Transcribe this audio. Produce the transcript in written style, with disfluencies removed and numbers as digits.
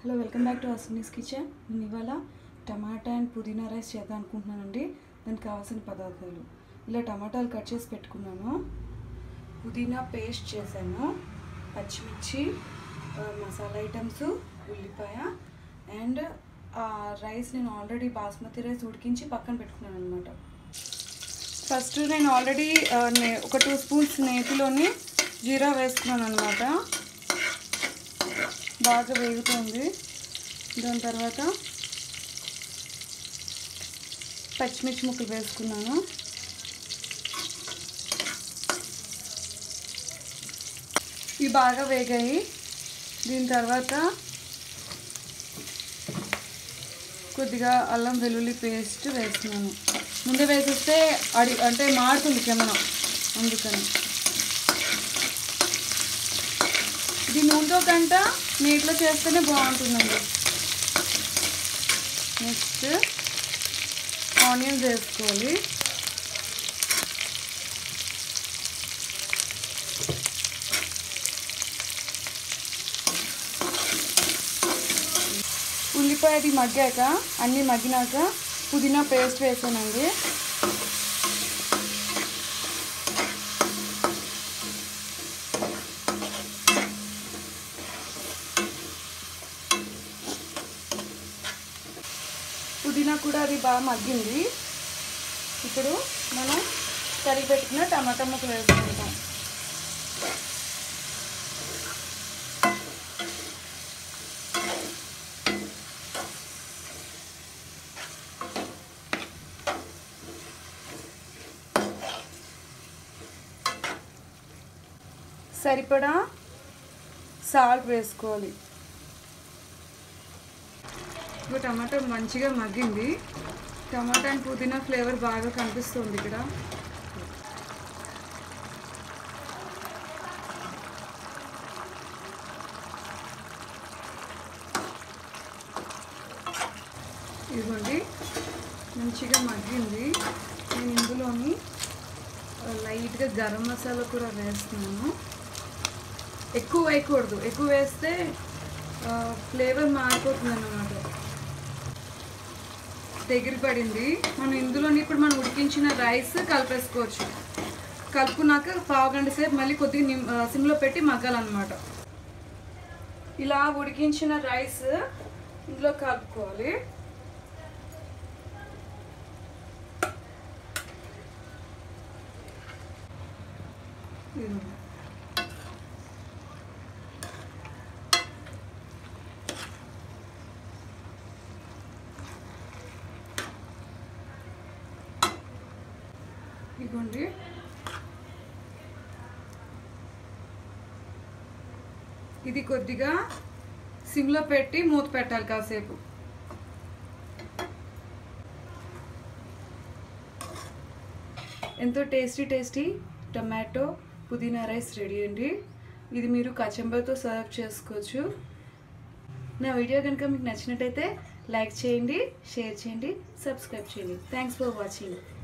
Hello welcome back to Ashwini's kitchen. నేను ఇవాళ టమాటా and పుదీనా రైస్ చేద్దాం అనుకుంటున్నానండి. దానికి కావాల్సిన పదార్థాలు ఇలా టమాటాలు కట్ చేసి పెట్టుకున్నాను, పుదీనా పేస్ట్ చేశాను, పచ్చిమిర్చి, మసాలా ఐటమ్స్, ఉల్లిపాయ అండ్ రైస్ నేను ఆల్రెడీ బాస్మతి రైస్ ఉడికించి పక్కన పెట్టుకున్నాను అనమాట. ఫస్ట్ నేను ఆల్రెడీ ఒక 2 స్పూన్స్ నేతిలోని జీరా వేసుకున్నాను అనమాట. బాగా వేగుతుంది. దాని తర్వాత పచ్చిమిర్చి ముక్కలు వేసుకున్నాను. ఇవి బాగా వేగాయి. దీని తర్వాత కొద్దిగా అల్లం వెల్లుల్లి పేస్ట్ వేస్తున్నాను. ముందే వేసేస్తే అంటే మాడుతుంది కెమన, అందుకని ఇది నూనెతో కంట నీటిలో చేస్తేనే బాగుంటుందండి. నెక్స్ట్ ఆనియన్స్ వేసుకోవాలి. ఉల్లిపాయ అది మగ్గాక, అన్నీ మగ్గినాక పుదీనా పేస్ట్ వేసానండి. పుదీనా కూడా అది బాగా మగ్గింది. ఇప్పుడు మనం తరిగి పెట్టుకున్న టమాటా ముక్కలు వేసుకుంటాం. సరిపడా సాల్ట్ వేసుకోవాలి. టమాటా మంచిగా మగ్గింది. టమాటా అండ్ పుదీనా ఫ్లేవర్ బాగా కనిపిస్తుంది ఇక్కడ. ఇదిగోండి మంచిగా మగ్గింది. నేను ఇందులోని లైట్గా గరం మసాలా కూడా వేస్తున్నాను. ఎక్కువ వేయకూడదు, ఎక్కువ వేస్తే ఫ్లేవర్ మారిపోతుంది అన్నమాట. దగ్గర పడింది. మనం ఇందులోని ఇప్పుడు మనం ఉడికించిన రైస్ కలిపేసుకోవచ్చు. కలుపుకున్నాక పావుగంట సేపు మళ్ళీ కొద్దిగా సిమ్లో పెట్టి మగ్గాలన్నమాట. ఇలా ఉడికించిన రైస్ ఇందులో కలుపుకోవాలి. ఇదిగోండి ఇది కొద్దిగా సిమ్లో పెట్టి మూత పెట్టాలి కాసేపు. ఎంతో టేస్టీ టమాటో పుదీనా రైస్ రెడీ అండి. ఇది మీరు కచంబర్తో సర్వ్ చేసుకోవచ్చు. నా వీడియో కనుక మీకు నచ్చినట్టయితే లైక్ చేయండి, షేర్ చేయండి, సబ్స్క్రైబ్ చేయండి. Thanks for watching.